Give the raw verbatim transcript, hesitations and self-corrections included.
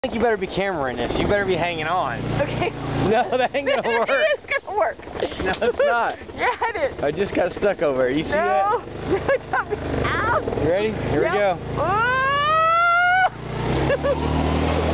I think you better be cameraing this. You better be hanging on. Okay. No, that ain't gonna work. It is gonna work. No, it's not. Yeah, it is. I just got stuck over it. You see No. that? No. Ow. You ready? Here Yep. we go. Oh!